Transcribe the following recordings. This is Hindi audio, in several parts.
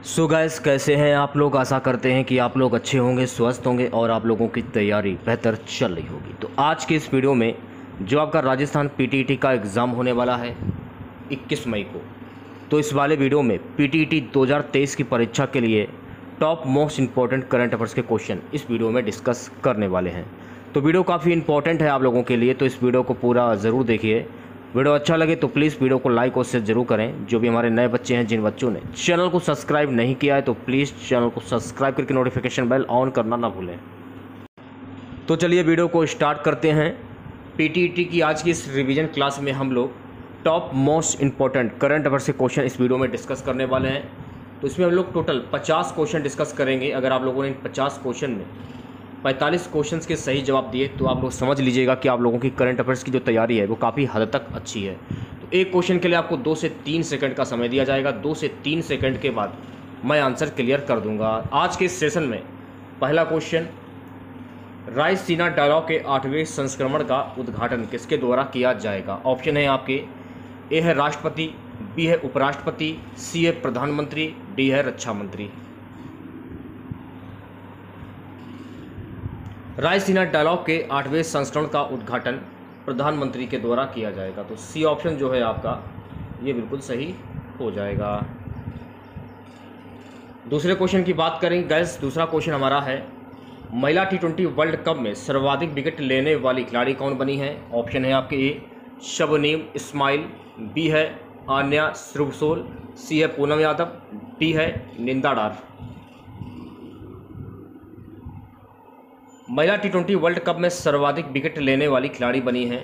सो गाइस, कैसे हैं आप लोग। आशा करते हैं कि आप लोग अच्छे होंगे, स्वस्थ होंगे और आप लोगों की तैयारी बेहतर चल रही होगी। तो आज के इस वीडियो में जो आपका राजस्थान पीटीईटी का एग्ज़ाम होने वाला है 21 मई को, तो इस वाले वीडियो में पीटीईटी 2023 की परीक्षा के लिए top most important current affairs के क्वेश्चन इस वीडियो में डिस्कस करने वाले हैं। तो वीडियो काफ़ी इंपॉर्टेंट है आप लोगों के लिए, तो इस वीडियो को पूरा ज़रूर देखिए। वीडियो अच्छा लगे तो प्लीज़ वीडियो को लाइक और शेयर जरूर करें। जो भी हमारे नए बच्चे हैं, जिन बच्चों ने चैनल को सब्सक्राइब नहीं किया है, तो प्लीज़ चैनल को सब्सक्राइब करके नोटिफिकेशन बेल ऑन करना ना भूलें। तो चलिए वीडियो को स्टार्ट करते हैं। पीटीईटी की आज की इस रिवीजन क्लास में हम लोग top most important current affairs के क्वेश्चन इस वीडियो में डिस्कस करने वाले हैं। तो इसमें हम लोग टोटल 50 क्वेश्चन डिस्कस करेंगे। अगर आप लोगों ने इन 50 क्वेश्चन में 45 क्वेश्चंस के सही जवाब दिए तो आप लोग समझ लीजिएगा कि आप लोगों की करंट अफेयर्स की जो तैयारी है वो काफ़ी हद तक अच्छी है। तो एक क्वेश्चन के लिए आपको 2 से 3 सेकंड का समय दिया जाएगा। 2 से 3 सेकंड के बाद मैं आंसर क्लियर कर दूंगा। आज के इस सेशन में पहला क्वेश्चन, रायसीना डायलॉग के 8वें संस्करण का उद्घाटन किसके द्वारा किया जाएगा। ऑप्शन है आपके, ए है राष्ट्रपति, बी है उपराष्ट्रपति, सी है प्रधानमंत्री, डी है रक्षा मंत्री। रायसीना डायलॉग के 8वें संस्करण का उद्घाटन प्रधानमंत्री के द्वारा किया जाएगा। तो सी ऑप्शन जो है आपका ये बिल्कुल सही हो जाएगा। दूसरे क्वेश्चन की बात करेंगे गाइस। दूसरा क्वेश्चन हमारा है, महिला T20 वर्ल्ड कप में सर्वाधिक विकेट लेने वाली खिलाड़ी कौन बनी है। ऑप्शन है आपके, ए शबनीम इस्माइल, बी है आन्या श्रुवसोल, सी है पूनम यादव, डी है निंदा डार। महिला T20 वर्ल्ड कप में सर्वाधिक विकेट लेने वाली खिलाड़ी बनी है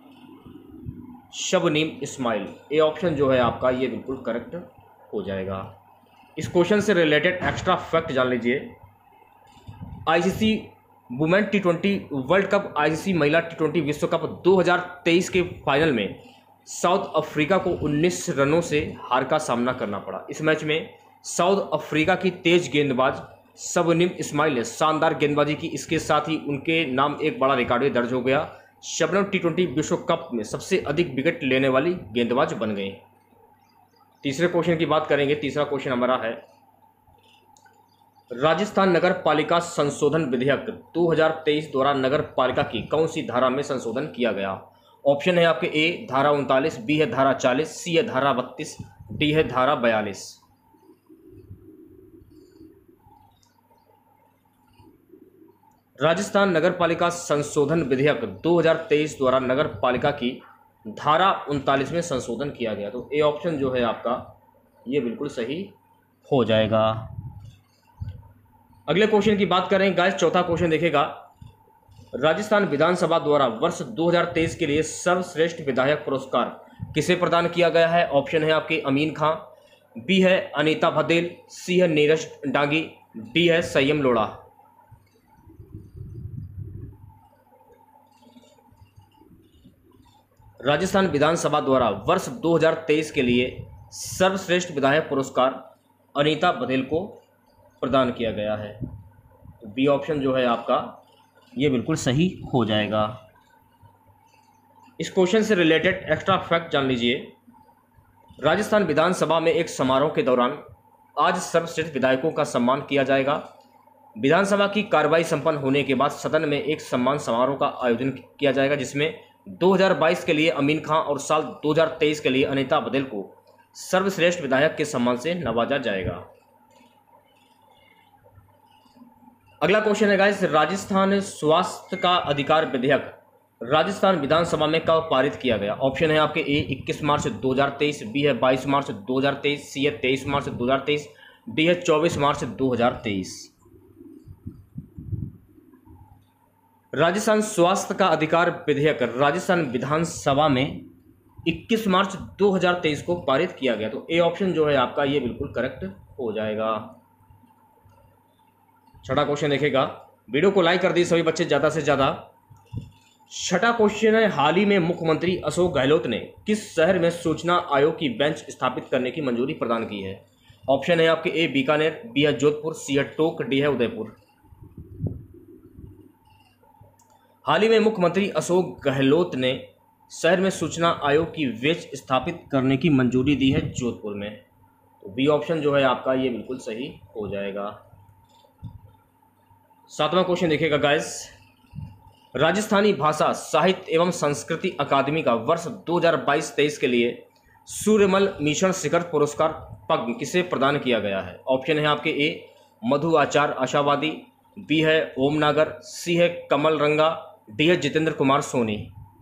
शबनीम इस्माइल। ए ऑप्शन जो है आपका ये बिल्कुल करेक्ट हो जाएगा। इस क्वेश्चन से रिलेटेड एक्स्ट्रा फैक्ट जान लीजिए। ICC women T20 world cup, ICC महिला T20 विश्व कप 2023 के फाइनल में साउथ अफ्रीका को 19 रनों से हार का सामना करना पड़ा। इस मैच में साउथ अफ्रीका की तेज गेंदबाज शबनीम इस्माइल ने शानदार गेंदबाजी की। इसके साथ ही उनके नाम एक बड़ा रिकॉर्ड भी दर्ज हो गया। शबनम T20 विश्व कप में सबसे अधिक विकेट लेने वाली गेंदबाज बन गई। तीसरे क्वेश्चन की बात करेंगे। तीसरा क्वेश्चन हमारा है, राजस्थान नगर पालिका संशोधन विधेयक 2023 द्वारा नगर पालिका की कौन सी धारा में संशोधन किया गया। ऑप्शन है आपके, ए धारा 39, बी है धारा 40, सी है धारा 32, डी है धारा 42। राजस्थान नगर पालिका संशोधन विधेयक 2023 द्वारा नगर पालिका की धारा 39 में संशोधन किया गया। तो ए ऑप्शन जो है आपका ये बिल्कुल सही हो जाएगा। अगले क्वेश्चन की बात करें गाइस। चौथा क्वेश्चन देखेगा, राजस्थान विधानसभा द्वारा वर्ष 2023 के लिए सर्वश्रेष्ठ विधायक पुरस्कार किसे प्रदान किया गया है। ऑप्शन है आपके, अमीन खां, बी है अनीता भदेल, सी है नीरज डांगी, डी है संयम लोढ़ा। राजस्थान विधानसभा द्वारा वर्ष 2023 के लिए सर्वश्रेष्ठ विधायक पुरस्कार अनीता बघेल को प्रदान किया गया है। तो बी ऑप्शन जो है आपका ये बिल्कुल सही हो जाएगा। इस क्वेश्चन से रिलेटेड एक्स्ट्रा फैक्ट जान लीजिए। राजस्थान विधानसभा में एक समारोह के दौरान आज सर्वश्रेष्ठ विधायकों का सम्मान किया जाएगा। विधानसभा की कार्रवाई संपन्न होने के बाद सदन में एक सम्मान समारोह का आयोजन किया जाएगा, जिसमें 2022 के लिए अमीन खां और साल 2023 के लिए अनीता बघेल को सर्वश्रेष्ठ विधायक के सम्मान से नवाजा जाएगा। अगला क्वेश्चन है गाइस, राजस्थान स्वास्थ्य का अधिकार विधेयक राजस्थान विधानसभा में कब पारित किया गया। ऑप्शन है आपके, ए 21 मार्च 2023, बी है 22 मार्च 2023, सी है 23 मार्च 2023, डी है 24 मार्च 2023। राजस्थान स्वास्थ्य का अधिकार विधेयक राजस्थान विधानसभा में 21 मार्च 2023 को पारित किया गया। तो ए ऑप्शन जो है आपका ये बिल्कुल करेक्ट हो जाएगा। छठा क्वेश्चन देखेगा। वीडियो को लाइक कर दी सभी बच्चे ज़्यादा से ज़्यादा। छठा क्वेश्चन है, हाल ही में मुख्यमंत्री अशोक गहलोत ने किस शहर में सूचना आयोग की बेंच स्थापित करने की मंजूरी प्रदान की है। ऑप्शन है आपके, ए बीकानेर, बी है जोधपुर, सी है टोंक, डी है उदयपुर। हाल ही में मुख्यमंत्री अशोक गहलोत ने शहर में सूचना आयोग की बेंच स्थापित करने की मंजूरी दी है जोधपुर में। तो बी ऑप्शन जो है आपका ये बिल्कुल सही हो जाएगा। 7वां क्वेश्चन देखिएगा गाइस, राजस्थानी भाषा साहित्य एवं संस्कृति अकादमी का वर्ष 2022-23 के लिए सूर्यमल मिशन शिखर पुरस्कार पद्म किसे प्रदान किया गया है? ऑप्शन है आपके ए मधु आचार्य आशावादी, बी है ओम नागर, सी है कमल रंगा, डी है जितेंद्र कुमार सोनी।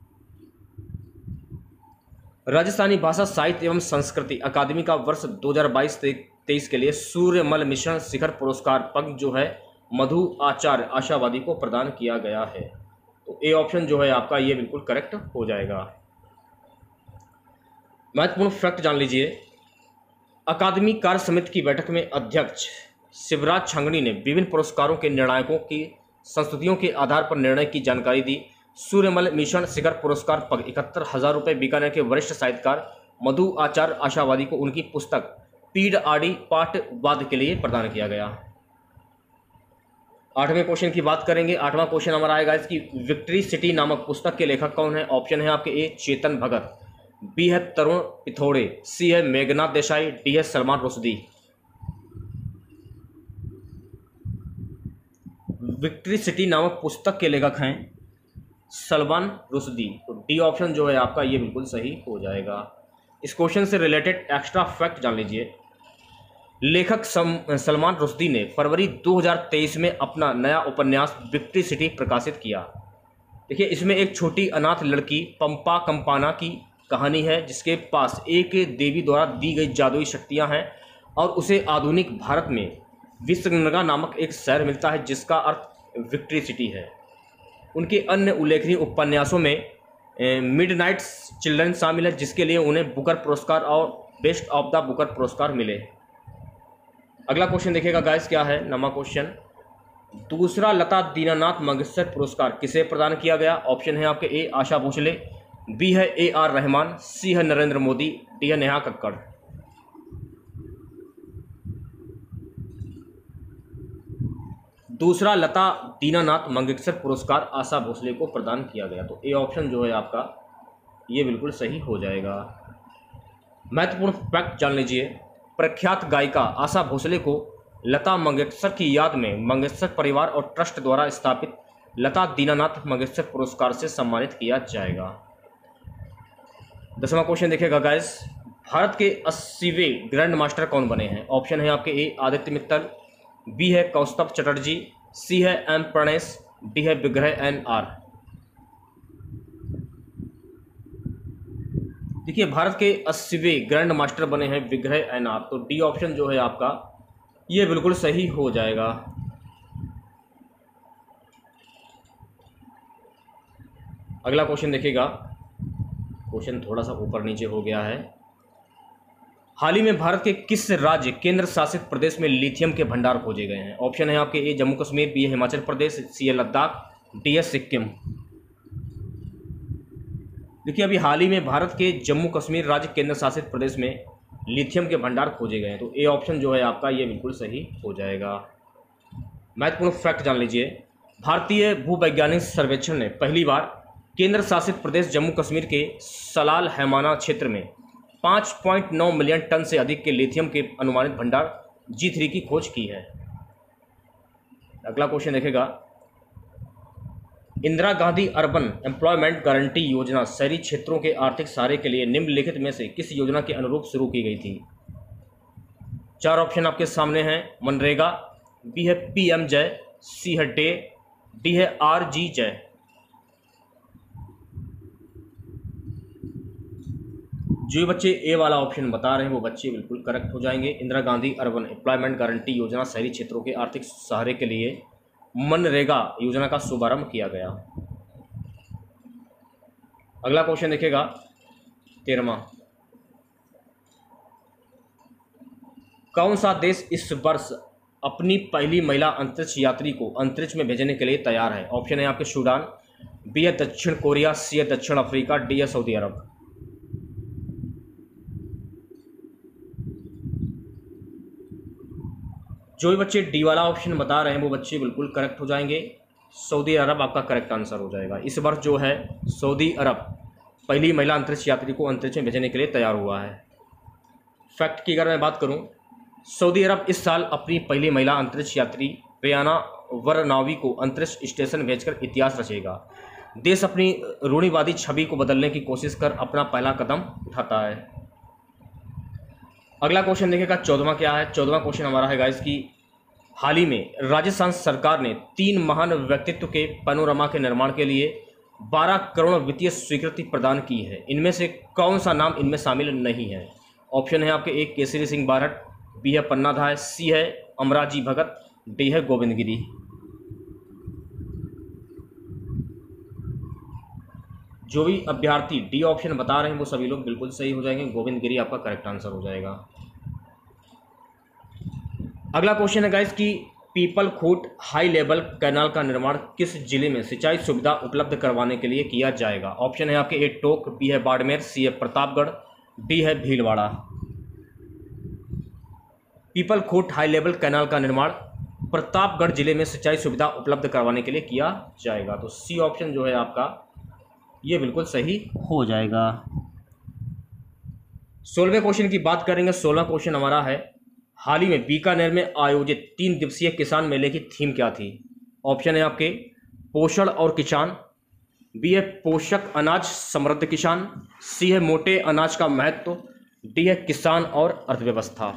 राजस्थानी भाषा साहित्य एवं संस्कृति अकादमी का वर्ष 2022-23 के लिए सूर्यमल मिशन शिखर पुरस्कार पद्म जो है मधु आचार्य आशावादी को प्रदान किया गया है। तो ए ऑप्शन जो है आपका ये बिल्कुल करेक्ट हो जाएगा। महत्वपूर्ण फैक्ट जान लीजिए, अकादमी कार्य समिति की बैठक में अध्यक्ष शिवराज छंगनी ने विभिन्न पुरस्कारों के निर्णायकों की संस्तुतियों के आधार पर निर्णय की जानकारी दी। सूर्यमल मिशन शिखर पुरस्कार पग 71,000 रुपये बीकानेर के वरिष्ठ साहित्यकार मधु आचार्य आशावादी को उनकी पुस्तक पीड़ आड़ी पाठवाद के लिए प्रदान किया गया। 8वें क्वेश्चन की बात करेंगे। 8वां क्वेश्चन हमारा आएगा इसकी विक्ट्री सिटी नामक पुस्तक के लेखक कौन है? ऑप्शन है आपके ए चेतन भगत, बी है तरुण पिथोड़े, सी है मेघनाथ देसाई, डी है सलमान रुश्दी। विक्ट्री सिटी नामक पुस्तक के लेखक हैं सलमान रुश्दी। तो डी ऑप्शन जो है आपका ये बिल्कुल सही हो जाएगा। इस क्वेश्चन से रिलेटेड एक्स्ट्रा फैक्ट जान लीजिए, लेखक सलमान रुश्दी ने फरवरी 2023 में अपना नया उपन्यास विक्ट्री सिटी प्रकाशित किया। देखिए, इसमें एक छोटी अनाथ लड़की पंपा कंपाना की कहानी है जिसके पास एक देवी द्वारा दी गई जादुई शक्तियां हैं और उसे आधुनिक भारत में विश्वगंगा नामक एक शहर मिलता है जिसका अर्थ विक्ट्री सिटी है। उनके अन्य उल्लेखनीय उपन्यासों में मिडनाइट चिल्ड्रन शामिल है जिसके लिए उन्हें बुकर पुरस्कार और बेस्ट ऑफ द बुकर पुरस्कार मिले। अगला क्वेश्चन देखिएगा गाइस, क्या है 9वां क्वेश्चन, दूसरा लता दीनानाथ मंगेशकर पुरस्कार किसे प्रदान किया गया? ऑप्शन है आपके ए आशा भोसले, बी है ए आर रहमान, सी है नरेंद्र मोदी, डी है नेहा कक्कड़। दूसरा लता दीनानाथ मंगेशकर पुरस्कार आशा भोसले को प्रदान किया गया। तो ए ऑप्शन जो है आपका ये बिल्कुल सही हो जाएगा। महत्वपूर्ण फैक्ट जान लीजिए, प्रख्यात गायिका आशा भोसले को लता मंगेशकर की याद में मंगेशकर परिवार और ट्रस्ट द्वारा स्थापित लता दीनानाथ मंगेशकर पुरस्कार से सम्मानित किया जाएगा। 10वां क्वेश्चन देखिएगा गाइस, भारत के 80वें ग्रैंड मास्टर कौन बने हैं? ऑप्शन है आपके ए आदित्य मित्तल, बी है कौस्तभ चटर्जी, सी है एम प्रणेश, डी है विग्रह एन आर। देखिए, भारत के 80वें ग्रैंड मास्टर बने हैं विग्रह एन आर। तो डी ऑप्शन जो है आपका ये बिल्कुल सही हो जाएगा। अगला क्वेश्चन देखिएगा, क्वेश्चन थोड़ा सा ऊपर नीचे हो गया है। हाल ही में भारत के किस राज्य केंद्र शासित प्रदेश में लिथियम के भंडार खोजे गए हैं? ऑप्शन है आपके ए जम्मू कश्मीर, बी है हिमाचल प्रदेश, सी है लद्दाख, डी है सिक्किम। देखिए, अभी हाल ही में भारत के जम्मू कश्मीर राज्य केंद्र शासित प्रदेश में लिथियम के भंडार खोजे गए हैं। तो ए ऑप्शन जो है आपका ये बिल्कुल सही हो जाएगा। महत्वपूर्ण फैक्ट जान लीजिए, भारतीय भूवैज्ञानिक सर्वेक्षण ने पहली बार केंद्र शासित प्रदेश जम्मू कश्मीर के सलाल हैमाना क्षेत्र में 5.9 मिलियन टन से अधिक के लिथियम के अनुमानित भंडार G3 की खोज की है। अगला क्वेश्चन देखेगा, Indira Gandhi urban employment guarantee योजना शहरी क्षेत्रों के आर्थिक सहारे के लिए निम्नलिखित में से किस योजना के अनुरूप शुरू की गई थी? 4 ऑप्शन आपके सामने हैं, मनरेगा, बी है PM जय, सी है डे, डी है RG जय। जो बच्चे ए वाला ऑप्शन बता रहे हैं वो बच्चे बिल्कुल करेक्ट हो जाएंगे। Indira Gandhi urban employment guarantee योजना शहरी क्षेत्रों के आर्थिक सहारे के लिए मनरेगा योजना का शुभारंभ किया गया। अगला क्वेश्चन देखिएगा 13वां, कौन सा देश इस वर्ष अपनी पहली महिला अंतरिक्ष यात्री को अंतरिक्ष में भेजने के लिए तैयार है? ऑप्शन है आपके सूडान, बी है दक्षिण कोरिया, सी है दक्षिण अफ्रीका, डी है सऊदी अरब। जो भी बच्चे डी वाला ऑप्शन बता रहे हैं वो बच्चे बिल्कुल करेक्ट हो जाएंगे। सऊदी अरब आपका करेक्ट आंसर हो जाएगा। इस वर्ष जो है सऊदी अरब पहली महिला अंतरिक्ष यात्री को अंतरिक्ष में भेजने के लिए तैयार हुआ है। फैक्ट की अगर मैं बात करूं, सऊदी अरब इस साल अपनी पहली महिला अंतरिक्ष यात्री रेयाना वरनावी को अंतरिक्ष स्टेशन भेजकर इतिहास रचेगा। देश अपनी रूढ़िवादी छवि को बदलने की कोशिश कर अपना पहला कदम उठाता है। अगला क्वेश्चन देखिएगा 14वां क्या है। 14वां क्वेश्चन हमारा है गाइस कि हाल ही में राजस्थान सरकार ने 3 महान व्यक्तित्व के पैनोरमा के निर्माण के लिए 12 करोड़ वित्तीय स्वीकृति प्रदान की है। इनमें से कौन सा नाम इनमें शामिल नहीं है? ऑप्शन है आपके, 1 केसरी सिंह बारट, बी है पन्ना धाय, सी है अमराजी भगत, डी है गोविंद गिरी। जो भी अभ्यर्थी डी ऑप्शन बता रहे हैं वो सभी लोग बिल्कुल सही हो जाएंगे। गोविंद गिरी आपका करेक्ट आंसर हो जाएगा। अगला क्वेश्चन है गाइस कि Peepal Khoont high level canal का निर्माण किस जिले में सिंचाई सुविधा उपलब्ध करवाने के लिए किया जाएगा? ऑप्शन है आपके, ए टोंक, बी है बाड़मेर, सी है प्रतापगढ़, डी है Bhilwara. Peepal Khoont high level canal का निर्माण प्रतापगढ़ जिले में सिंचाई सुविधा उपलब्ध करवाने के लिए किया जाएगा। तो सी ऑप्शन जो है आपका ये बिल्कुल सही हो जाएगा। 16वें क्वेश्चन की बात करेंगे। 16वां क्वेश्चन हमारा है, हाल ही में बीकानेर में आयोजित 3 दिवसीय किसान मेले की थीम क्या थी? ऑप्शन है आपके, पोषण और किसान, बी है पोषक अनाज समृद्ध किसान, सी है मोटे अनाज का महत्व, डी है किसान और अर्थव्यवस्था।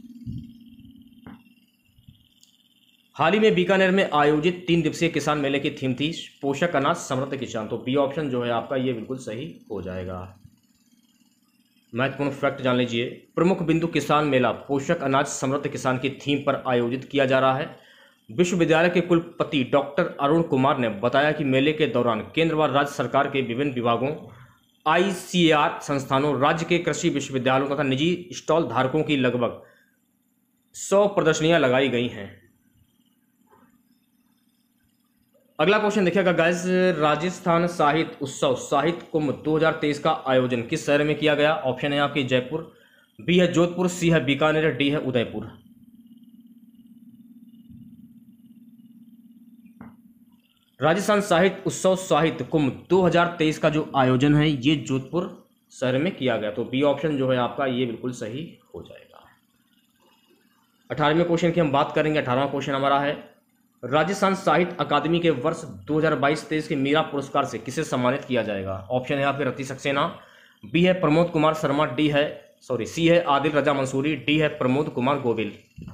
हाल ही में बीकानेर में आयोजित 3 दिवसीय किसान मेले की थीम थी पोषक अनाज समृद्ध किसान। तो बी ऑप्शन जो है आपका ये बिल्कुल सही हो जाएगा। महत्वपूर्ण फैक्ट जान लीजिए, प्रमुख बिंदु किसान मेला पोषक अनाज समृद्ध किसान की थीम पर आयोजित किया जा रहा है। विश्वविद्यालय के कुलपति डॉक्टर अरुण कुमार ने बताया कि मेले के दौरान केंद्र व राज्य सरकार के विभिन्न विभागों, ICAR संस्थानों, राज्य के कृषि विश्वविद्यालयों तथा निजी स्टॉल धारकों की लगभग 100 प्रदर्शनियां लगाई गई हैं। अगला क्वेश्चन देखिएगा गाइस, राजस्थान साहित्य उत्सव साहित्य कुंभ 2023 का आयोजन किस शहर में किया गया? ऑप्शन है आपकी जयपुर, बी है जोधपुर, सी है बीकानेर, डी है उदयपुर। राजस्थान साहित्य उत्सव साहित्य कुंभ 2023 का जो आयोजन है ये जोधपुर शहर में किया गया। तो बी ऑप्शन जो है आपका ये बिल्कुल सही हो जाएगा। 18वें क्वेश्चन की हम बात करेंगे। 18वां क्वेश्चन हमारा है, राजस्थान साहित्य अकादमी के वर्ष 2022-23 के मीरा पुरस्कार से किसे सम्मानित किया जाएगा? ऑप्शन है आपके रति सक्सेना, बी है प्रमोद कुमार शर्मा, सी है आदिल रजा मंसूरी, डी है प्रमोद कुमार गोविल।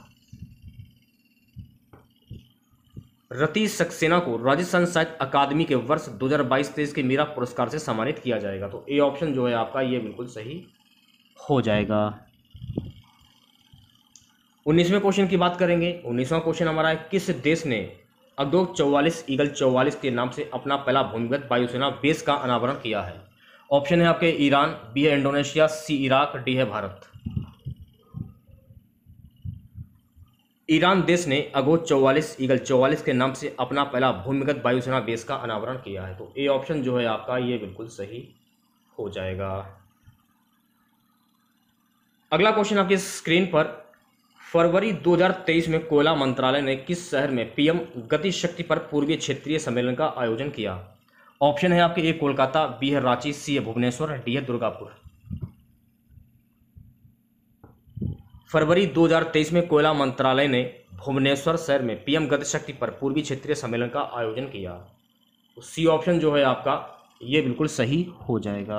रति सक्सेना को राजस्थान साहित्य अकादमी के वर्ष 2022-23 के मीरा पुरस्कार से सम्मानित किया जाएगा। तो ए ऑप्शन जो है आपका ये बिल्कुल सही हो जाएगा। 19वें क्वेश्चन की बात करेंगे। 19वां क्वेश्चन हमारा है, किस देश ने अगोग 44 ईगल 44 के नाम से अपना पहला भूमिगत वायुसेना बेस का अनावरण किया है? ऑप्शन है आपके ईरान, बी है इंडोनेशिया, सी इराक, डी है भारत। ईरान देश ने अगोग 44 ईगल 44 के नाम से अपना पहला भूमिगत वायुसेना बेस का अनावरण किया है। तो ए ऑप्शन जो है आपका ये बिल्कुल सही हो जाएगा। अगला क्वेश्चन आपकी स्क्रीन पर, फरवरी 2023 में कोयला मंत्रालय ने किस शहर में PM गति शक्ति पर पूर्वीय क्षेत्रीय सम्मेलन का आयोजन किया? ऑप्शन है आपके, ए कोलकाता, बी है रांची, सी है भुवनेश्वर, डी है दुर्गापुर। फरवरी 2023 में कोयला मंत्रालय ने भुवनेश्वर शहर में PM गति शक्ति पर पूर्वी क्षेत्रीय सम्मेलन का आयोजन किया। तो सी ऑप्शन जो है आपका ये बिल्कुल सही हो जाएगा।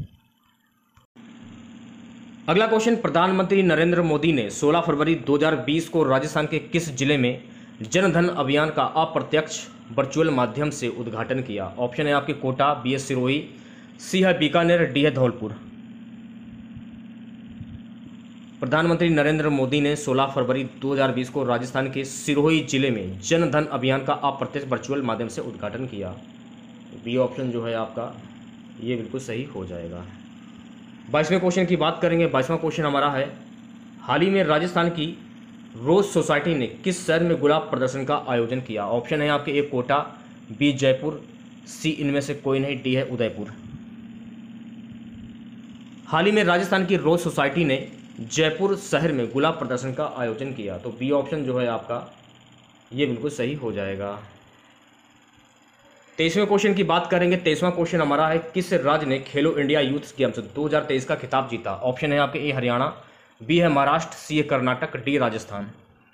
अगला क्वेश्चन, प्रधानमंत्री नरेंद्र मोदी ने 16 फरवरी 2020 को राजस्थान के किस जिले में जनधन अभियान का अप्रत्यक्ष वर्चुअल माध्यम से उद्घाटन किया? ऑप्शन है आपके कोटा, बी है सिरोही, सी है बीकानेर, डी है धौलपुर। प्रधानमंत्री नरेंद्र मोदी ने 16 फरवरी 2020 को राजस्थान के सिरोही जिले में जनधन अभियान का अप्रत्यक्ष वर्चुअल माध्यम से उद्घाटन किया। बी ऑप्शन जो है आपका ये बिल्कुल सही हो जाएगा। 22वें क्वेश्चन की बात करेंगे। 22वां क्वेश्चन हमारा है, हाल ही में राजस्थान की रोज सोसाइटी ने किस शहर में गुलाब प्रदर्शन का आयोजन किया? ऑप्शन है आपके, A Kota, B Jaipur, C इनमें से कोई नहीं, डी है उदयपुर। हाल ही में राजस्थान की रोज सोसाइटी ने जयपुर शहर में गुलाब प्रदर्शन का आयोजन किया। तो बी ऑप्शन जो है आपका ये बिल्कुल सही हो जाएगा। 23वें क्वेश्चन की बात करेंगे। 23वां क्वेश्चन हमारा है, किस राज्य ने खेलो इंडिया यूथ गेम्स 2023 का खिताब जीता? ऑप्शन है आपके, ए हरियाणा, बी है महाराष्ट्र, सी है कर्नाटक, डी राजस्थान।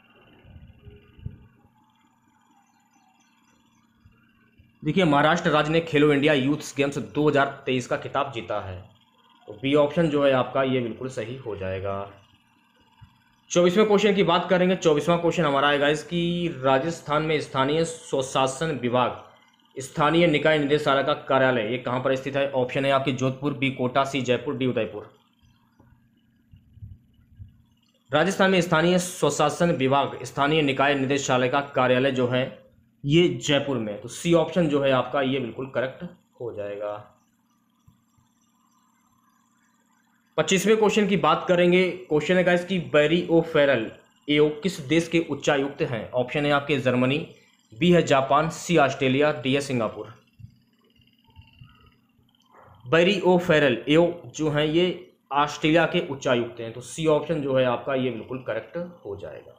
देखिए महाराष्ट्र राज्य ने खेलो इंडिया यूथ गेम्स 2023 का खिताब जीता है, तो बी ऑप्शन जो है आपका ये बिल्कुल सही हो जाएगा। 24वें क्वेश्चन की बात करेंगे। 24वां क्वेश्चन हमारा आएगा इसकी, राजस्थान में स्थानीय स्वशासन विभाग स्थानीय निकाय निदेशालय का कार्यालय ये कहाँ पर स्थित है? ऑप्शन है आपकी Jodhpur, B Kota, C Jaipur, D Udaipur. Rajasthan में स्थानीय स्वशासन विभाग स्थानीय निकाय निदेशालय का कार्यालय जो है ये जयपुर में, तो सी ऑप्शन जो है आपका ये बिल्कुल करेक्ट हो जाएगा। 25वें क्वेश्चन की बात करेंगे। क्वेश्चन है इसकी, बैरी ओ फेरल एओ किस देश के उच्चायुक्त हैं? ऑप्शन है आपके जर्मनी, बी है जापान, सी ऑस्ट्रेलिया, डी है Singapore. Barry O'Farrell AO जो हैं ये ऑस्ट्रेलिया के उच्चायुक्त हैं, तो सी ऑप्शन जो है आपका ये बिल्कुल करेक्ट हो जाएगा।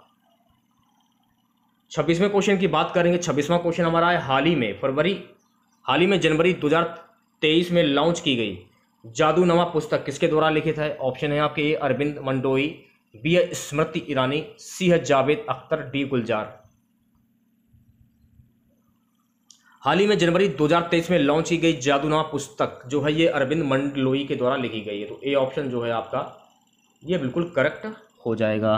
26वें क्वेश्चन की बात करेंगे। 26वां क्वेश्चन हमारा है, हाल ही में जनवरी 2023 में लॉन्च की गई जादूनमा पुस्तक किसके द्वारा लिखित है? ऑप्शन है आपके ए अरविंद मंडोई, बी है स्मृति ईरानी, सी है जावेद अख्तर, डी गुलजार। हाल ही में जनवरी 2023 में लॉन्च की गई जादूनमा पुस्तक जो है ये अरविंद मंडलोई के द्वारा लिखी गई है, तो ए ऑप्शन जो है आपका ये बिल्कुल करेक्ट हो जाएगा।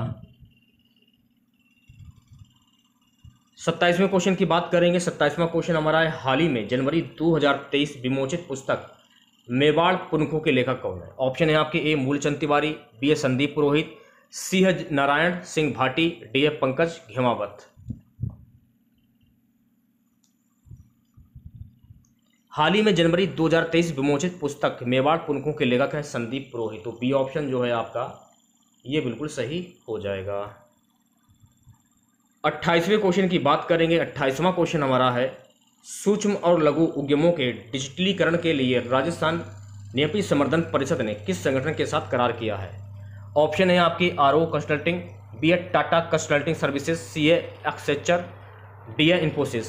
27वें क्वेश्चन की बात करेंगे। 27वां क्वेश्चन हमारा है, हाल ही में जनवरी 2023 विमोचित पुस्तक मेवाड़ पुनखों के लेखक कौन है? ऑप्शन है आपके ए मूलचंद तिवारी, बी है संदीप पुरोहित, सी है नारायण सिंह भाटी, डी है पंकज घेमावत। हाल ही में जनवरी 2023 विमोचित पुस्तक मेवाड़ पुनखों के लेखक हैं संदीप पुरोहित, तो बी ऑप्शन जो है आपका ये बिल्कुल सही हो जाएगा। 28वें क्वेश्चन की बात करेंगे। 28वां क्वेश्चन हमारा है, सूक्ष्म और लघु उद्यमों के डिजिटलीकरण के लिए राजस्थान न्यायिक संवर्धन परिषद ने किस संगठन के साथ करार किया है? ऑप्शन है आपकी आरओ कंसल्टिंग, बी है टाटा कंसल्टिंग सर्विसेज, सी है एक्सेंचर, डी है इन्फोसिस।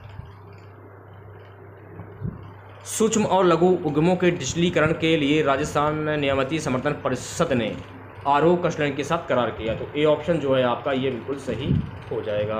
सूक्ष्म और लघु उद्यमों के डिजिटलीकरण के लिए राजस्थान न्यायिक समर्थन परिषद ने आरओ कंसल्टिंग के साथ करार किया, तो ए ऑप्शन जो है आपका ये बिल्कुल सही हो जाएगा।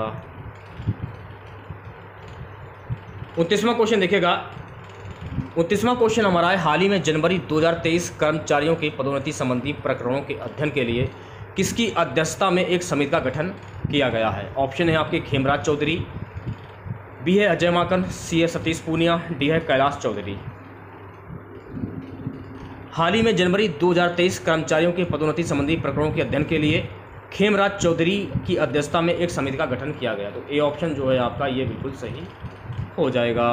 29वां क्वेश्चन देखिएगा। 29वां क्वेश्चन हमारा है, हाल ही में जनवरी 2023 कर्मचारियों की पदोन्नति संबंधी प्रकरणों के अध्ययन के लिए किसकी अध्यक्षता में एक समिति का गठन किया गया है? ऑप्शन है आपके खेमराज चौधरी, बी है अजय माकन, सी है सतीश पूनिया, डी है कैलाश चौधरी। हाल ही में जनवरी 2023 कर्मचारियों के पदोन्नति संबंधी प्रकरणों के अध्ययन के लिए खेमराज चौधरी की अध्यक्षता में एक समिति का गठन किया गया, तो ए ऑप्शन जो है आपका ये बिल्कुल सही हो जाएगा।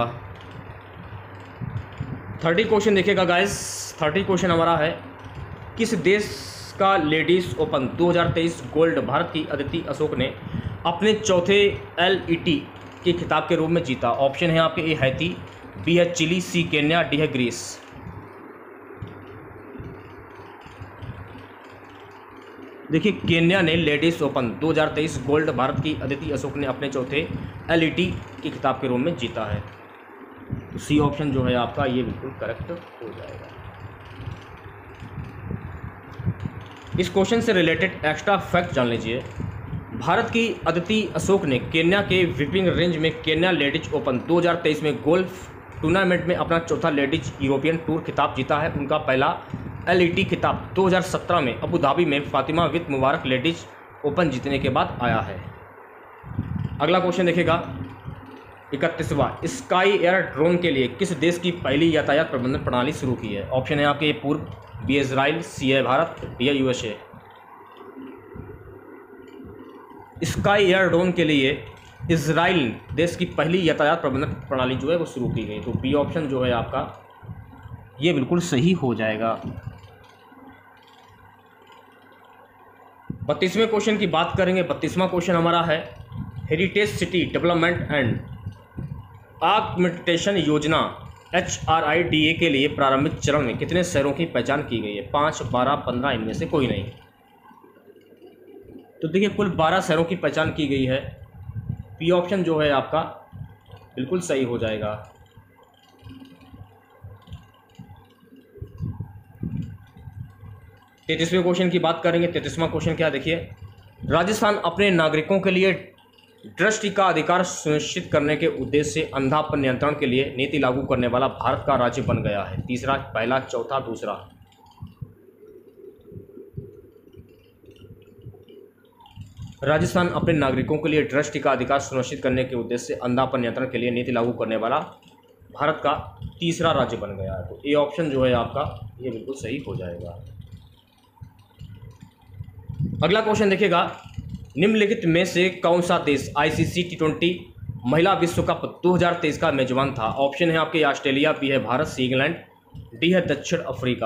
30 क्वेश्चन देखिएगा गाइस। 30 क्वेश्चन हमारा है, किस देश का लेडीज ओपन 2023 गोल्ड भारत की अदिति अशोक ने अपने चौथे LET के खिताब के रूप में जीता? ऑप्शन है आपके ए हैती, बी है चिली, सी केन्या, डी है ग्रीस। देखिए केन्या ने लेडीज ओपन 2023 गोल्ड भारत की अदिति अशोक ने अपने चौथे LET के खिताब के रूप में जीता है, तो सी ऑप्शन जो है आपका ये बिल्कुल करेक्ट हो जाएगा। इस क्वेश्चन से रिलेटेड एक्स्ट्रा फैक्ट जान लीजिए। भारत की अदिति अशोक ने केन्या के विपिंग रेंज में केन्या लेडीज ओपन 2023 में गोल्फ टूर्नामेंट में अपना चौथा लेडीज यूरोपियन टूर खिताब जीता है। उनका पहला LET खिताब 2017 में अबू धाबी में Fatima with Mubarak ladies open जीतने के बाद आया है। अगला क्वेश्चन देखिएगा 31वां, स्काई एयर ड्रोन के लिए किस देश की पहली यातायात प्रबंधन प्रणाली शुरू की है? ऑप्शन है आपके पूर्व, बी इजराइल, सी है भारत, डी है USA। स्काई एयर ड्रोन के लिए इजराइल देश की पहली यातायात प्रबंधन प्रणाली जो है वो शुरू की गई, तो बी ऑप्शन जो है आपका ये बिल्कुल सही हो जाएगा। 32वें क्वेश्चन की बात करेंगे। 32वां क्वेश्चन हमारा है, heritage city development and augmentation योजना HRIDA के लिए प्रारंभिक चरण में कितने शहरों की पहचान की गई है? 5, 12, 15, इनमें से कोई नहीं। तो देखिए कुल 12 शहरों की पहचान की गई है। बी ऑप्शन जो है आपका बिल्कुल सही हो जाएगा। 33वें क्वेश्चन की बात करेंगे। 33वां क्वेश्चन क्या देखिए, राजस्थान अपने नागरिकों के लिए दृष्टि का अधिकार सुनिश्चित करने के उद्देश्य से अंधापन नियंत्रण के लिए नीति लागू करने वाला भारत का राज्य बन गया है। तीसरा, पहला, चौथा, दूसरा। राजस्थान अपने नागरिकों के लिए दृष्टि का अधिकार सुनिश्चित करने के उद्देश्य से अंधापन नियंत्रण के लिए नीति लागू करने वाला भारत का तीसरा राज्य बन गया है। तो ए ऑप्शन जो है आपका ये बिल्कुल सही हो जाएगा। अगला क्वेश्चन देखिएगा, निम्नलिखित में से कौन सा देश आईसीसी T20 महिला विश्व कप 2023 का मेजबान था। ऑप्शन है आपके ऑस्ट्रेलिया, बी है भारत, सी इंग्लैंड, डी है दक्षिण अफ्रीका।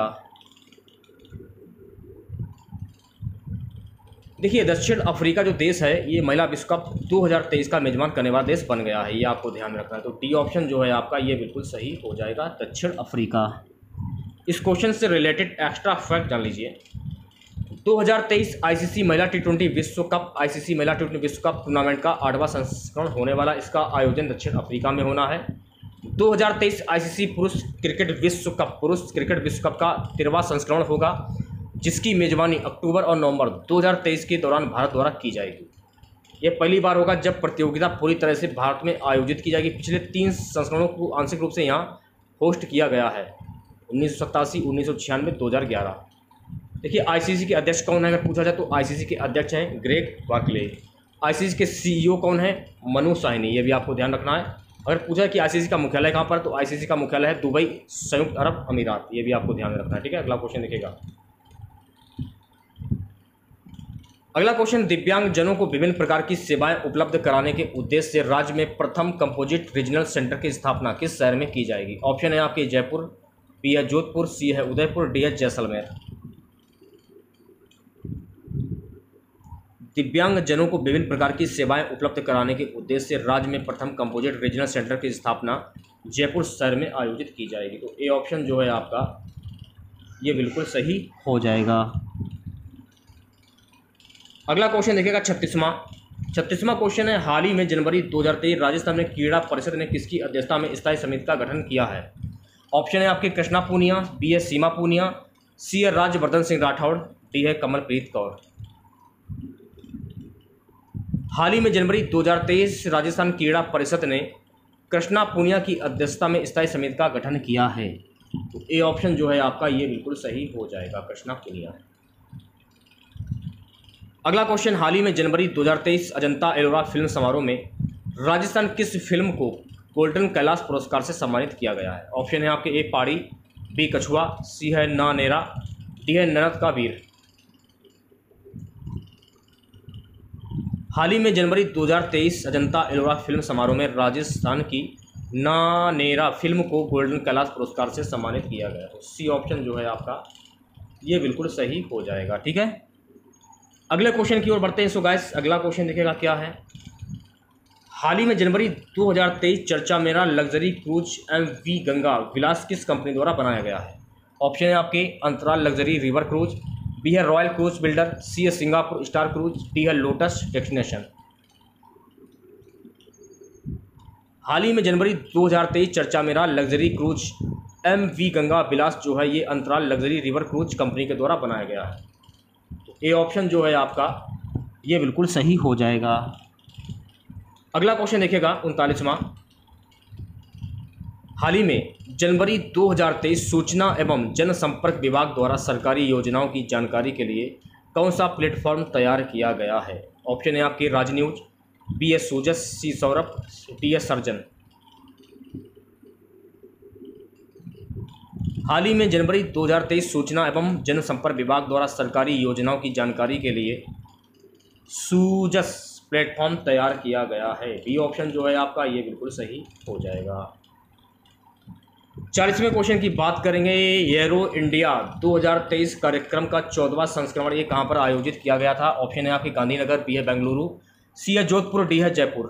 देखिए दक्षिण अफ्रीका जो देश है ये महिला विश्व कप 2023 का मेजबान करने वाला देश बन गया है, ये आपको ध्यान में रखना है। तो डी ऑप्शन जो है आपका ये बिल्कुल सही हो जाएगा, दक्षिण अफ्रीका। इस क्वेश्चन से रिलेटेड एक्स्ट्रा फैक्ट जान लीजिए। 2023 आईसीसी महिला T20 विश्व कप आईसीसी महिला T20 विश्व कप टूर्नामेंट का 8वां संस्करण होने वाला, इसका आयोजन दक्षिण अफ्रीका में होना है। 2023 आईसीसी पुरुष क्रिकेट विश्व कप का 13वां संस्करण होगा, जिसकी मेजबानी अक्टूबर और नवंबर 2023 के दौरान भारत द्वारा की जाएगी। यह पहली बार होगा जब प्रतियोगिता पूरी तरह से भारत में आयोजित की जाएगी। पिछले 3 संस्करणों को आंशिक रूप से यहाँ होस्ट किया गया है, 1987, 1996, 2011। देखिए आईसीसी के अध्यक्ष कौन है अगर पूछा जाए तो आईसीसी के अध्यक्ष हैं ग्रेग बार्कले। आईसीसी के सीईओ कौन है, मनु साहनी, ये भी आपको ध्यान रखना है। अगर पूछा है कि आईसीसी का मुख्यालय कहाँ पर, तो आईसीसी का मुख्यालय है दुबई, संयुक्त अरब अमीरात, ये भी आपको ध्यान में रखना है। ठीक है, अगला क्वेश्चन देखिएगा। अगला क्वेश्चन, दिव्यांग जनों को विभिन्न प्रकार की सेवाएं उपलब्ध कराने के उद्देश्य से राज्य में प्रथम कंपोजिट रीजनल सेंटर की स्थापना किस शहर में की जाएगी। ऑप्शन है आपके जयपुर, बी है जोधपुर, सी है उदयपुर, डी है जैसलमेर। दिव्यांग जनों को विभिन्न प्रकार की सेवाएं उपलब्ध कराने के उद्देश्य से राज्य में प्रथम कंपोजिट रीजनल सेंटर की स्थापना जयपुर शहर में आयोजित की जाएगी। तो ए ऑप्शन जो है आपका ये बिल्कुल सही हो जाएगा। अगला क्वेश्चन देखिएगा 36वां क्वेश्चन है, हाल ही में जनवरी 2023 राजस्थान में क्रीड़ा परिषद ने किसकी अध्यक्षता में स्थायी समिति का गठन किया है। ऑप्शन है आपके कृष्णा पूनिया, बी है सीमा पूनिया, सी है राज्यवर्धन सिंह राठौड़, डी है कमलप्रीत कौर। हाल ही में जनवरी 2023 राजस्थान क्रीड़ा परिषद ने कृष्णा पूनिया की अध्यक्षता में स्थायी समिति का गठन किया है। तो ए ऑप्शन जो है आपका ये बिल्कुल सही हो जाएगा, कृष्णा पूनिया। अगला क्वेश्चन, हाल ही में जनवरी 2023 अजंता एलोरा फिल्म समारोह में राजस्थान किस फिल्म को गोल्डन कैलाश पुरस्कार से सम्मानित किया गया है। ऑप्शन है आपके ए पाड़ी, बी कछुआ, सी है ना नेरा, डी है ननद का वीर। हाल ही में जनवरी 2023 अजंता एलोरा फिल्म समारोह में राजस्थान की नानेरा फिल्म को गोल्डन कैलाश पुरस्कार से सम्मानित किया गया। तो सी ऑप्शन जो है आपका ये बिल्कुल सही हो जाएगा। ठीक है, अगले क्वेश्चन की ओर बढ़ते हैं। सो गाइस अगला क्वेश्चन देखिएगा क्या है, हाल ही में जनवरी 2023 चर्चा मेरा luxury cruise MV Ganga Vilas किस कंपनी द्वारा बनाया गया है। ऑप्शन है आपके अंतराल लग्जरी रिवर क्रूज, बी है रॉयल क्रूज बिल्डर, सी है सिंगापुर स्टार क्रूज, डी है लोटस डेस्टिनेशन। हाल ही में जनवरी 2023 चर्चा में रहा luxury cruise MV Ganga Vilas जो है ये अंतराल लग्जरी रिवर क्रूज कंपनी के द्वारा बनाया गया है। तो ए ऑप्शन जो है आपका ये बिल्कुल सही हो जाएगा। अगला क्वेश्चन देखिएगा 39वां, हाल ही में जनवरी 2023 सूचना एवं जनसंपर्क विभाग द्वारा सरकारी योजनाओं की जानकारी के लिए कौन सा प्लेटफॉर्म तैयार किया गया है। ऑप्शन है आपके राज न्यूज, बी एस सूजस, सी सौरभ, डी एस सर्जन। हाल ही में जनवरी 2023 सूचना एवं जनसंपर्क विभाग द्वारा सरकारी योजनाओं की जानकारी के लिए सूजस प्लेटफॉर्म तैयार किया गया है। बी ऑप्शन जो है आपका ये बिल्कुल सही हो जाएगा। 40वें क्वेश्चन की बात करेंगे, एरो इंडिया 2023 कार्यक्रम का 14वां संस्करण ये कहाँ पर आयोजित किया गया था। ऑप्शन है आपके गांधीनगर, बी है बेंगलुरु, सी है जोधपुर, डी है जयपुर।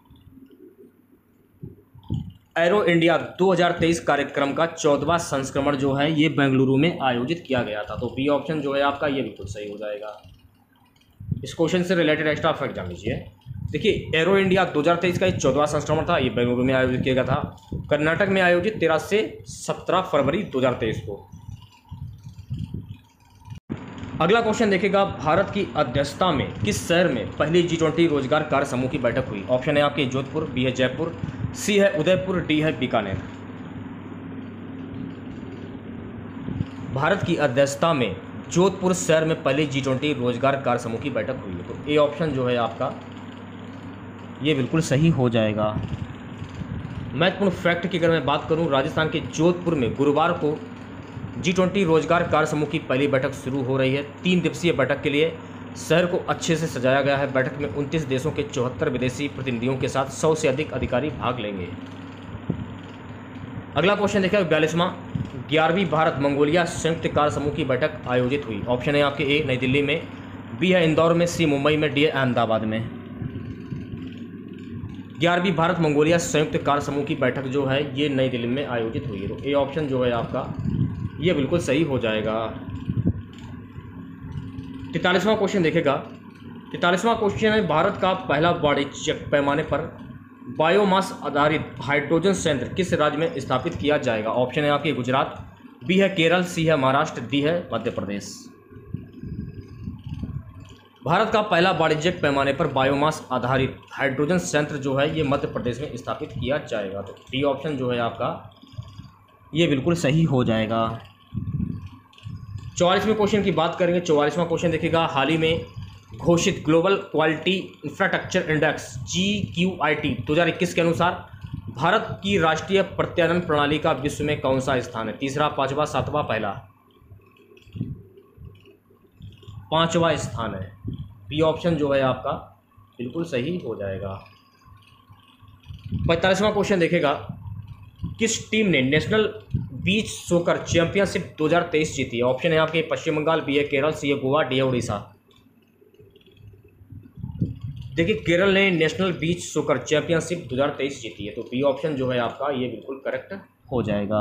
एरो इंडिया 2023 कार्यक्रम का 14वां संस्करण जो है ये बेंगलुरु में आयोजित किया गया था। तो बी ऑप्शन जो है आपका ये बिल्कुल सही हो जाएगा। इस क्वेश्चन से रिलेटेड एक्स्ट्रा फैक्ट जान लीजिए। देखिए एरो इंडिया 2023 का ये 14वां संस्करण था, ये बेंगलुरु में आयोजित किया गया था। कर्नाटक में आयोजित 13 से 17 फरवरी 2023 को। अगला क्वेश्चन देखेगा, भारत की अध्यक्षता में किस शहर में पहली G20 रोजगार कार्य समूह की बैठक हुई? ऑप्शन है आपके जोधपुर, बी है जयपुर, सी है उदयपुर, डी है बीकानेर। भारत की अध्यक्षता में जोधपुर शहर में पहली G20 रोजगार कार्य समूह की बैठक हुई है। तो ए ऑप्शन जो है आपका ये बिल्कुल सही हो जाएगा। महत्वपूर्ण फैक्ट की अगर मैं बात करूं, राजस्थान के जोधपुर में गुरुवार को G20 रोजगार कार्य समूह की पहली बैठक शुरू हो रही है। 3 दिवसीय बैठक के लिए शहर को अच्छे से सजाया गया है। बैठक में 29 देशों के 74 विदेशी प्रतिनिधियों के साथ 100 से अधिक अधिकारी भाग लेंगे। अगला क्वेश्चन देखिए 42वां, 11वीं भारत मंगोलिया संयुक्त कार्य समूह की बैठक आयोजित हुई। ऑप्शन है आपके ए नई दिल्ली में, बी है इंदौर में, सी मुंबई में, डी है अहमदाबाद में। 11वीं भारत मंगोलिया संयुक्त कार्य समूह की बैठक जो है ये नई दिल्ली में आयोजित हुई है। तो ए ऑप्शन जो है आपका ये बिल्कुल सही हो जाएगा। 43वां क्वेश्चन देखेगा, 43वां क्वेश्चन है, भारत का पहला वाणिज्यिक पैमाने पर बायोमास आधारित हाइड्रोजन संयंत्र किस राज्य में स्थापित किया जाएगा? ऑप्शन है आपके गुजरात, बी है केरल, सी है महाराष्ट्र, डी है मध्य प्रदेश। भारत का पहला वाणिज्यिक पैमाने पर बायोमास आधारित हाइड्रोजन संयंत्र जो है ये मध्य प्रदेश में स्थापित किया जाएगा। तो डी ऑप्शन जो है आपका ये बिल्कुल सही हो जाएगा। 44वें क्वेश्चन की बात करेंगे। 44वां क्वेश्चन देखिएगा, हाल ही में घोषित global quality infrastructure index GQIT 2021 के अनुसार भारत की राष्ट्रीय प्रत्यानयन प्रणाली का विश्व में कौन सा स्थान है? तीसरा, पांचवा, सातवां, पहला? पांचवा स्थान है। बी ऑप्शन जो है आपका बिल्कुल सही हो जाएगा। 45वां क्वेश्चन देखेगा, किस टीम ने नेशनल बीच सोकर चैंपियनशिप 2023 जीती है? ऑप्शन है आपके पश्चिम बंगाल, बी है केरल, सी है गोवा, डी है उड़ीसा। देखिए केरल ने नेशनल बीच सोकर चैंपियनशिप 2023 जीती है। तो बी ऑप्शन जो है आपका ये बिल्कुल करेक्ट हो जाएगा।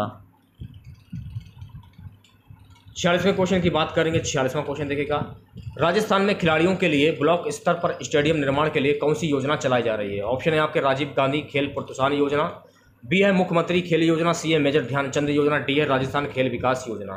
46वें क्वेश्चन की बात करेंगे। 46वां क्वेश्चन देखिएगा, राजस्थान में खिलाड़ियों के लिए ब्लॉक स्तर पर स्टेडियम निर्माण के लिए कौन सी योजना चलाई जा रही है? ऑप्शन है आपके राजीव गांधी खेल प्रोत्साहन योजना, बी है मुख्यमंत्री खेल योजना, सी है मेजर ध्यानचंद योजना, डी है राजस्थान खेल विकास योजना।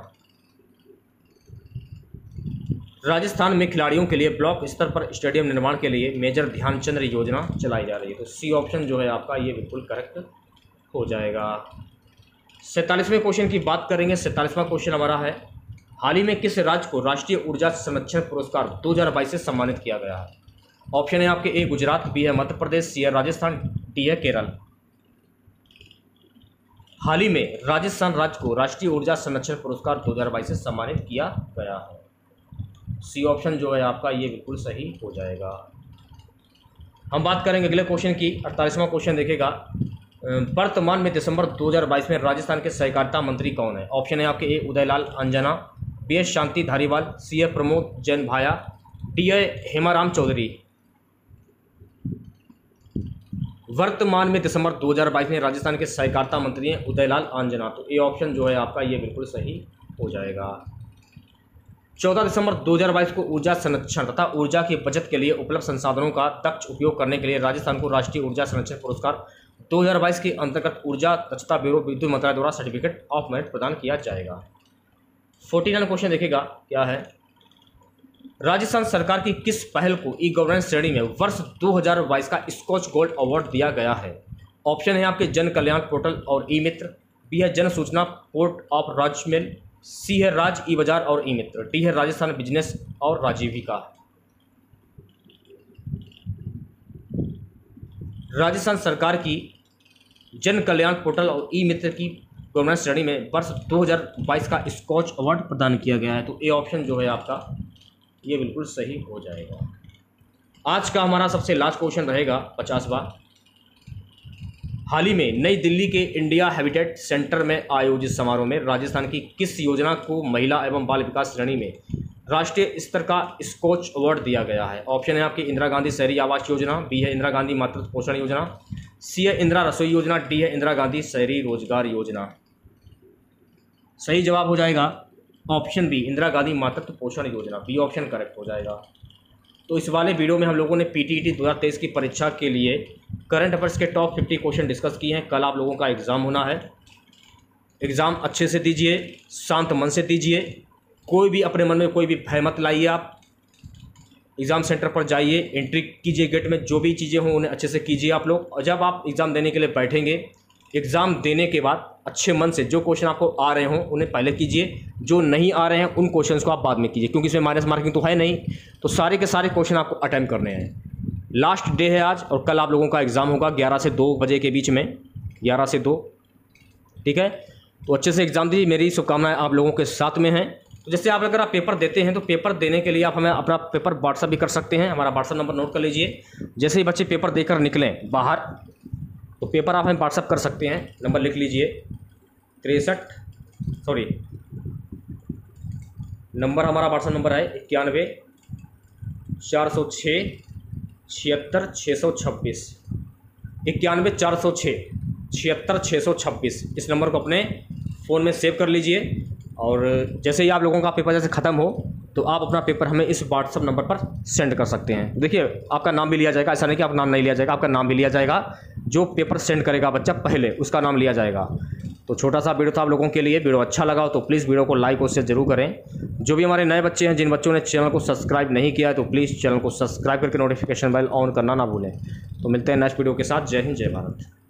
राजस्थान में खिलाड़ियों के लिए ब्लॉक स्तर पर स्टेडियम निर्माण के लिए मेजर ध्यानचंद योजना चलाई जा रही है। तो सी ऑप्शन जो है आपका ये बिल्कुल करेक्ट हो जाएगा। 47वें क्वेश्चन की बात करेंगे। 47वां क्वेश्चन हमारा है, हाल ही में किस राज्य को राष्ट्रीय ऊर्जा संरक्षण पुरस्कार 2022 से सम्मानित किया गया है? ऑप्शन है आपके ए गुजरात, बी है मध्य प्रदेश, सी है राजस्थान, डी है केरल। हाल ही में राजस्थान राज्य को राष्ट्रीय ऊर्जा संरक्षण पुरस्कार 2022 से सम्मानित किया गया है। सी ऑप्शन जो है आपका ये बिल्कुल सही हो जाएगा। हम बात करेंगे अगले क्वेश्चन की। 48वां क्वेश्चन देखेगा, वर्तमान में दिसंबर 2022 में राजस्थान के सहकारिता मंत्री कौन है? ऑप्शन है आपके ए उदयलाल अंजना, बी है शांति धारीवाल, सी है प्रमोद जैन भाया, डी है हेमाराम चौधरी। वर्तमान में दिसंबर 2022 में राजस्थान के सहकारिता मंत्री हैं उदयलाल आंजना। तो ए ऑप्शन जो है आपका ये बिल्कुल सही हो जाएगा। 14 दिसंबर 2022 को ऊर्जा संरक्षण तथा ऊर्जा की बचत के लिए उपलब्ध संसाधनों का दक्ष उपयोग करने के लिए राजस्थान को राष्ट्रीय ऊर्जा संरक्षण पुरस्कार 2022 के अंतर्गत ऊर्जा दक्षता ब्यूरो विद्युत मंत्रालय द्वारा सर्टिफिकेट ऑफ मेरिट प्रदान किया जाएगा। 49 क्वेश्चन देखेगा क्या है, राजस्थान सरकार की किस पहल को ई गवर्नेंस श्रेणी में वर्ष 2022 का स्कॉच गोल्ड अवार्ड दिया गया है? ऑप्शन है आपके जन कल्याण पोर्टल और ई मित्र, बी है जन सूचना पोर्ट ऑफ राजमेल, सी है राज ई बाजार और ई मित्र, डी है राजस्थान बिजनेस और राजीविका। राजस्थान सरकार की जन कल्याण पोर्टल और ई मित्र की गवर्नेंस श्रेणी में वर्ष 2022 का स्कॉच अवार्ड प्रदान किया गया है। तो ए ऑप्शन जो है आपका ये बिल्कुल सही हो जाएगा। आज का हमारा सबसे लास्ट क्वेश्चन रहेगा 50वां। हाल ही में नई दिल्ली के इंडिया हैबिटेट सेंटर में आयोजित समारोह में राजस्थान की किस योजना को महिला एवं बाल विकास श्रेणी में राष्ट्रीय स्तर का स्कॉच अवार्ड दिया गया है? ऑप्शन है आपकी इंदिरा गांधी शहरी आवास योजना, बी है इंदिरा गांधी मातृत्व पोषण योजना, सी है इंदिरा रसोई योजना, डी है इंदिरा गांधी शहरी रोजगार योजना। सही जवाब हो जाएगा ऑप्शन बी इंदिरा गांधी मातृत्व पोषण योजना। बी ऑप्शन करेक्ट हो जाएगा। तो इस वाले वीडियो में हम लोगों ने पीटीईटी 2023 की परीक्षा के लिए करंट अफेयर्स के टॉप 50 क्वेश्चन डिस्कस किए हैं। कल आप लोगों का एग्ज़ाम होना है। एग्ज़ाम अच्छे से दीजिए, शांत मन से दीजिए कोई भी अपने मन में कोई भी भय मत लाइए। आप एग्ज़ाम सेंटर पर जाइए, एंट्री कीजिए, गेट में जो भी चीज़ें हों उन्हें अच्छे से कीजिए आप लोग। और जब आप एग्ज़ाम देने के लिए बैठेंगे, एग्ज़ाम देने के बाद अच्छे मन से जो क्वेश्चन आपको आ रहे हों उन्हें पहले कीजिए, जो नहीं आ रहे हैं उन क्वेश्चंस को आप बाद में कीजिए, क्योंकि इसमें माइनस मार्किंग तो है नहीं। तो सारे के सारे क्वेश्चन आपको अटेम्प्ट करने हैं। लास्ट डे है आज, और कल आप लोगों का एग्ज़ाम होगा 11 से 2 बजे के बीच में, 11 से 2, ठीक है। तो अच्छे से एग्ज़ाम दीजिए, मेरी शुभकामनाएं आप लोगों के साथ में हैं। तो जैसे आप अगर आप पेपर देते हैं तो पेपर देने के लिए आप हमें अपना पेपर व्हाट्सअप भी कर सकते हैं। हमारा व्हाट्सअप नंबर नोट कर लीजिए। जैसे ही बच्चे पेपर देकर निकलें बाहर, तो पेपर आप हमें व्हाट्सअप कर सकते हैं। नंबर लिख लीजिए, नंबर हमारा व्हाट्सअप नंबर है 91 406 76 626, 91 406 76 626। इस नंबर को अपने फ़ोन में सेव कर लीजिए। और जैसे ही आप लोगों का पेपर जैसे ख़त्म हो तो आप अपना पेपर हमें इस व्हाट्सअप नंबर पर सेंड कर सकते हैं। देखिए, आपका नाम भी लिया जाएगा, ऐसा नहीं कि आपका नाम नहीं लिया जाएगा, आपका नाम भी लिया जाएगा। जो पेपर सेंड करेगा बच्चा पहले, उसका नाम लिया जाएगा। तो छोटा सा वीडियो था आप लोगों के लिए। वीडियो अच्छा लगा हो तो प्लीज़ वीडियो को लाइक और शेयर जरूर करें। जो भी हमारे नए बच्चे हैं, जिन बच्चों ने चैनल को सब्सक्राइब नहीं किया है, तो प्लीज़ चैनल को सब्सक्राइब करके नोटिफिकेशन बेल ऑन करना ना भूलें। तो मिलते हैं नेक्स्ट वीडियो के साथ। जय हिंद, जय भारत।